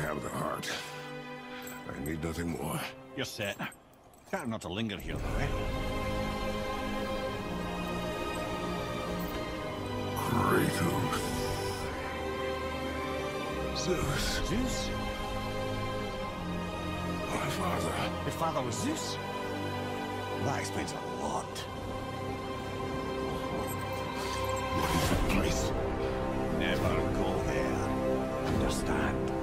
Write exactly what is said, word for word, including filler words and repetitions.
have the heart. I need nothing more. You're set. Better not to linger here, though, eh? Kratos. Zeus. Zeus? My father. Your father was Zeus? That explains a lot. What is that place? Never go there. Understand?